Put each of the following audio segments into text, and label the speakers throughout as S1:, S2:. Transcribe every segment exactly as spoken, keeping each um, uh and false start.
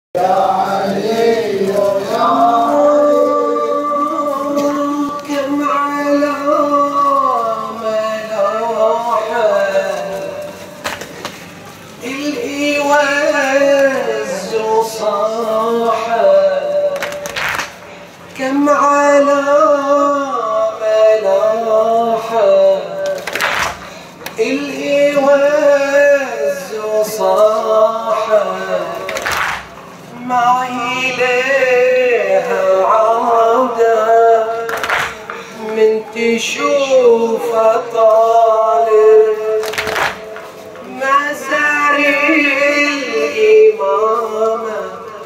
S1: يا علي يا
S2: كم على ملاحة الإيواز وصاحة، كم على ملاحة الإيواز وصاحة، معي ليها عودة من تشوف طالب مزاري الإمامة،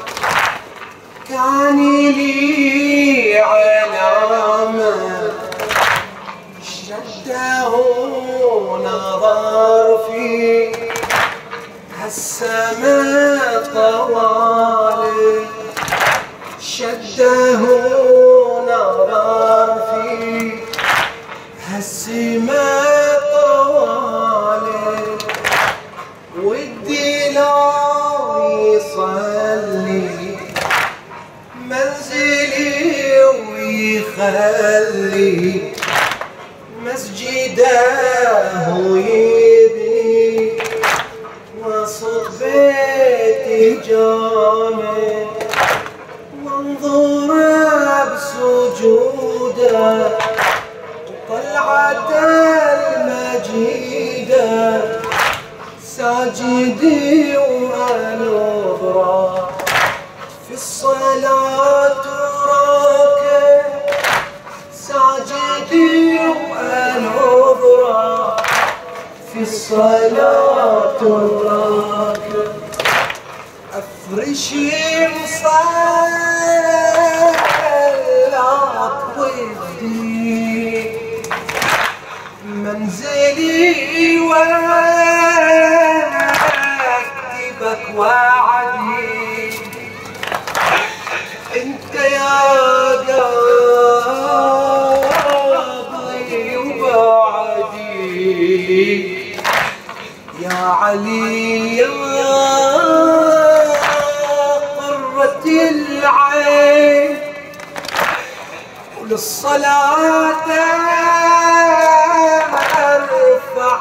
S2: كان لي علامة شده نظر في هالسماء طوالي، شده نظر في هالسماء طوالي، ودي لو يصلي منزلي ويخلي مسجده ويبني وسط بيتي جامع، وانظر بسجوده وطلعته المجيده، ساجدي ونظره في الصلاه راكع، ساجدي ونظره في الصلاة راكع، أفرش مصلات ودي منزلي واكتبك وعدي، انت يا قاضي وبعدي، يا علي يا قرة العين، وللصلاة ارفع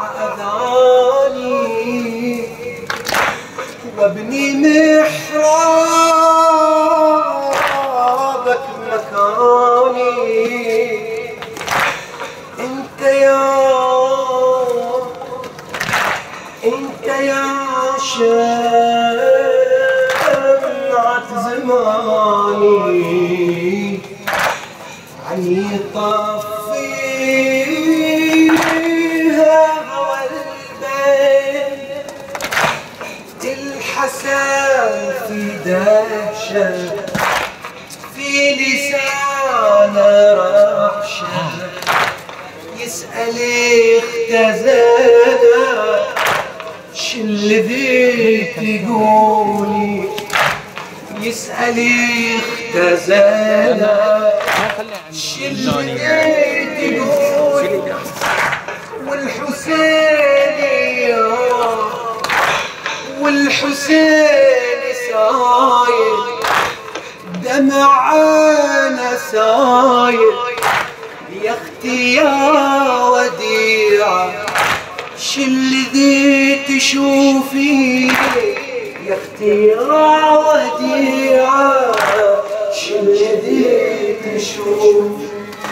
S2: اذاني وابني محرابك مكاني، انت يا انت يا شمعة زماني، عني طفيها هوى البيت، الحسن في دهشة في لسان رحشة، يسأل اختزانا شلذي تقولي، يسأل اختزانا شلذي تقولي، والحسين والحسين سايل دمعانا سايل، يا اختي يا وديعة شلذي تشوفي، يا اختي يا وديعة شلذي تشوفي،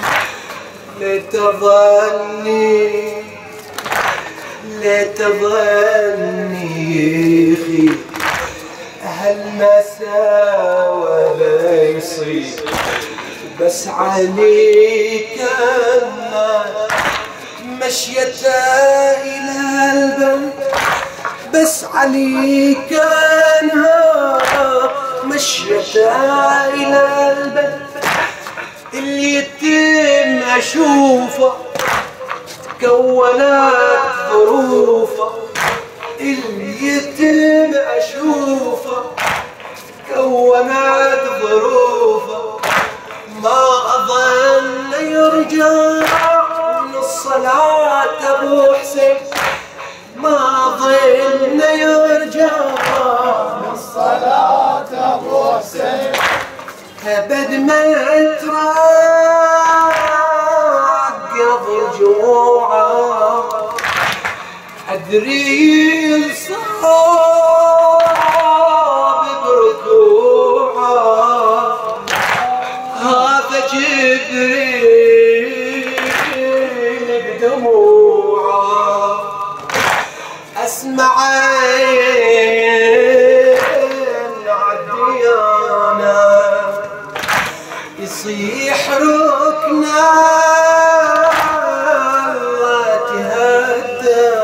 S2: لتظني لتظني يخي هالمسا ولا يصير، بس عليك أما مشيته إلى البلد، بس عليك أنها مشيته إلى البلد، اللي يتم أشوفه تكونت ظروفه، اللي يتم أشوفه تكونت ظروفه، ما أظن يرجع من الصلاة أبو حسين، ما أظن يرجع من الصلاة أبو أبد ما تراقب جوعه أدري صاب بركوعه هذا جبريل بدموعه أسمع عالديانة يصيح ركنا تهدى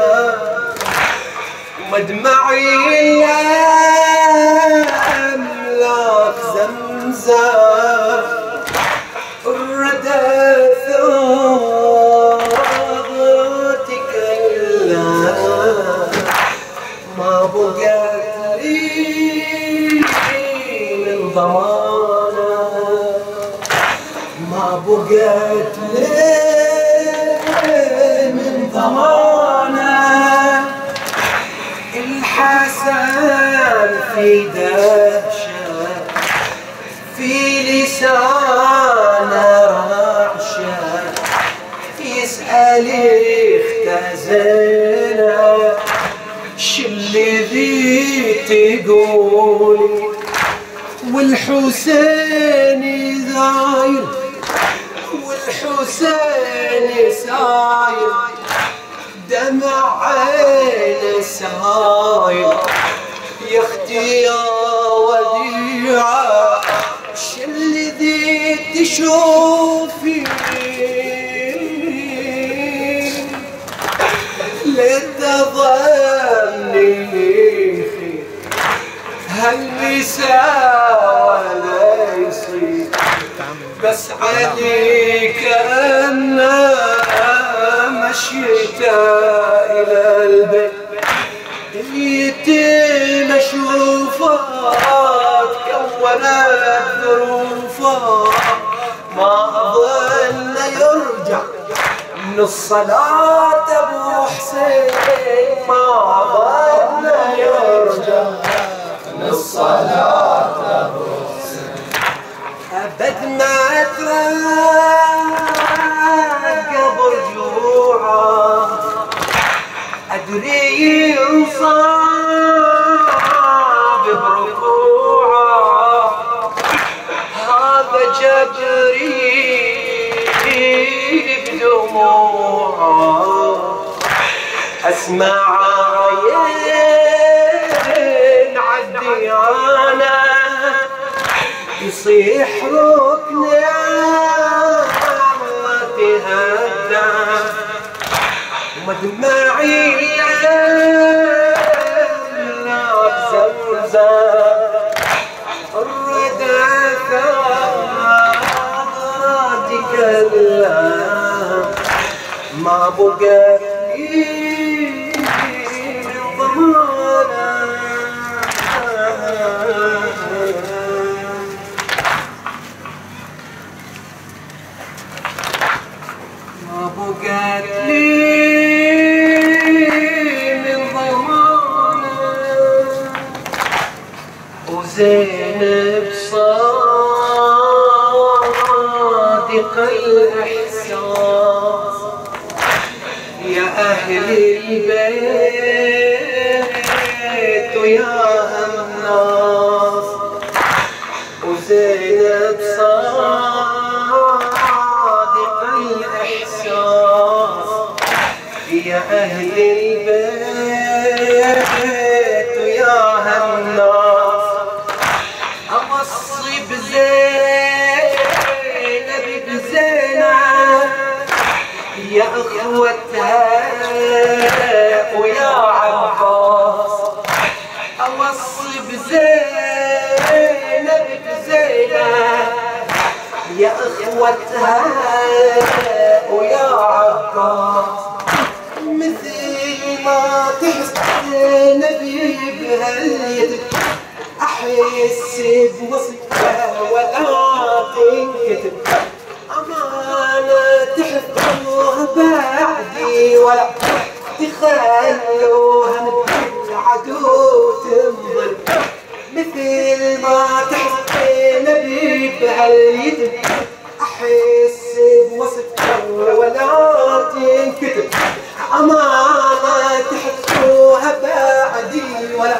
S2: ومدمعي الأملاك زمزم الردى ثغرتك إلا ما بقت لي من ضمانه ما بقت لي من ضمانه الحسن في دهشه في لسانه رعشه يسأل اختزنه شلذي تقولي والحسين زاير والحسين ساير دمع عينه ساير يا اختي يا وديعه شلذي تشوفي لتظني خير هالنساء ولا يصير بس عليك أنا مشيت إلى البيت اليتيم شوفات كونت ظروفات ما أظن يرجع من الصلاة أبو حسين ما أظن يرجع من الصلاة أبو حسين أبد ما تراقب رجوعه أدري ينصاب بركوعه هذا جبريل بدموعه أسمع عين عالديانة يصيح ركنا تهدى ومدمعي الأملاك زمزم الردى ثغرتك إلا ما بقى لي ضمانه ما بقى لي من ضمانه وزينب صادق الإحساس يا أهل البيت ويا الناس وزينب صادق الإحساس يا أهل البيت ويا الناس أوصي بزينب بزينب يا أخوتها ويا عباس أوصي بزينب بزينب يا أخوتها ويا عباس مثل ما تحس نبي بهاليد أحس بوصفها ولا تنكتب أمانة تحفظوها بعدي ولا تخلوها من العدو تنظل مثل ما تحس نبي بهاليد هاليد احس بوصفها ولا تنكتب امانه تحطوها بعدي ولا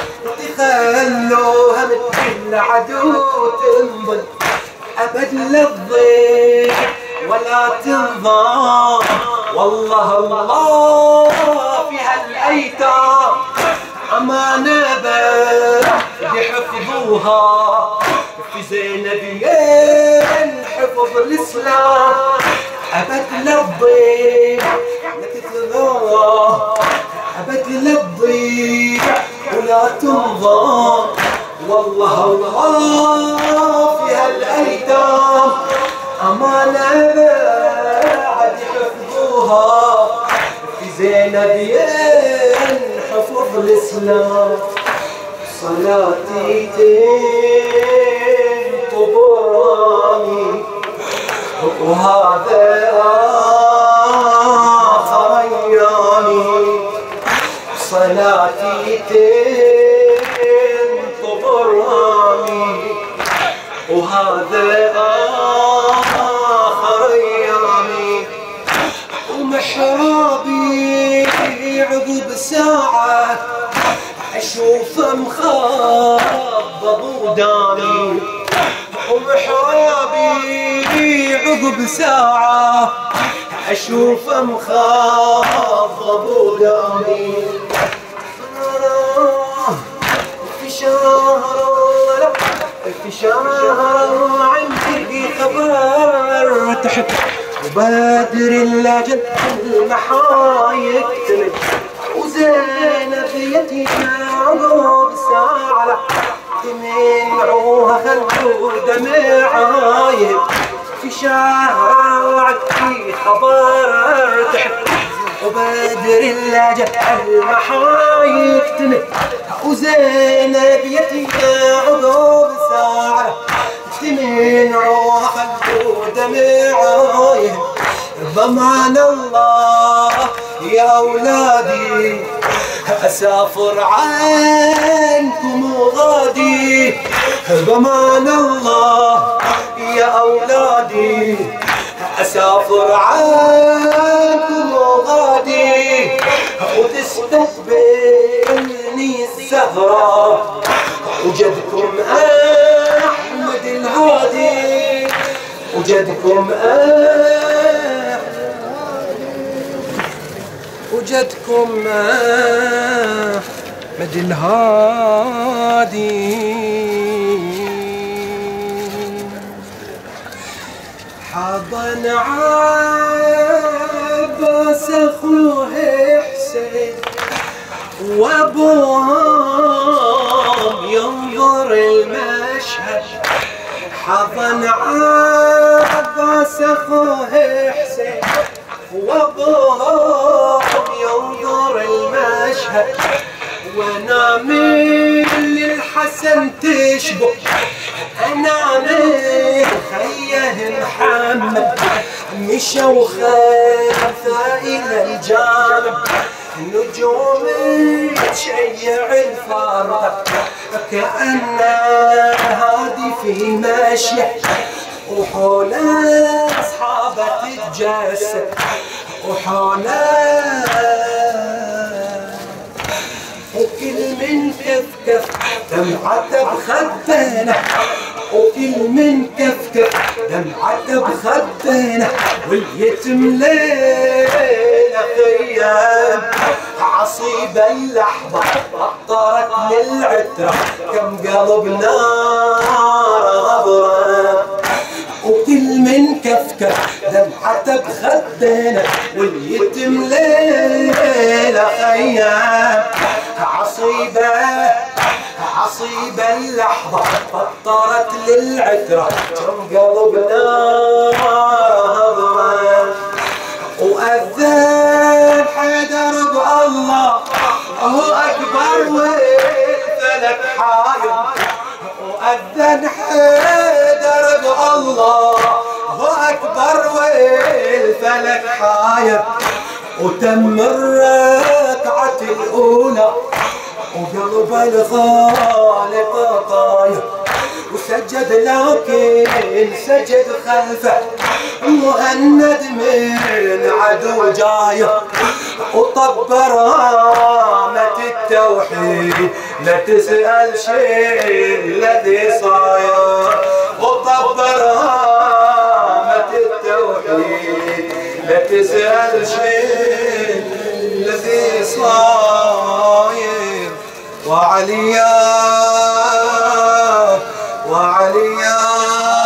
S2: تخلوها من كل عدو تنضل ابد لا تضيع ولا تنضام والله الله في هالايتام امانه يحفظوها في زينبيين حفظ الاسلام ابد لا تضيع لا تتغار ابد لا تضيع ولا تنضام والله الله في هالايتام امانه بعد يحفظوها في زينبيين حفظ الاسلام صلاتي تنطبراني وهذا آخر أيامي صلاتي تنطبراني وهذا آخر أيامي ومحرابي عقب ساعة أشوف مخضب وداني ومحرابي عقب ساعة أشوف مخضب وداني في شهر في شهر عندي خبر تحت وبادر اللاجل المحايك تمت وزينب يتيمة عقب ساعة تمنعوها خلوا دمعايب في شارع في خبر تحت وبادر اللاجل المحايك تمت وزينب يتيمة عقب ساعة تمنعوها خلوا دمعايب ضمان الله يا أولادي أسافر عنكم وغادي ضمان الله يا أولادي أسافر عنكم وغادي وتستقبلني الزهرة وجدكم أحمد الهادي وجدكم أحمد وجدكم أحمد الهادي حضن عباس أخوه حسين وأبوهم ينظر المشهد حضن عباس أخوه حسين وأبوهم ينظر المشهد وانا من للحسن تشبه انا من خيه محمد مشى وخاف الى الجانب نجوم تشيع الفرقه كأن هادي في مشيه وحول اصحابه تتجسد وحول وكل من كف كف دمعته بخدنا وكل من كف كف دمعته بخدنا واليتم ليلة خيام عصيب اللحظة طارت للعترة كم قلب نار غبران وكل من كف كف دمعته بخدنا واليتم ليلة خيام عصيبة عصيبة اللحظة فطرت للعترة كم قلب نار وأذن حيدر بالله هو أكبر والفلك حاير وأذن حيدر بالله هو أكبر والفلك حاير وتم الركعة الأولى وقلب الخالق طاير سجد لكن سجد خلفه مهند من عدو جايه، وطبر رامة التوحيد لا تسأل شيء الذي صاير، وطبر رامة التوحيد لا تسأل شيء الذي صاير. وعليا وعليا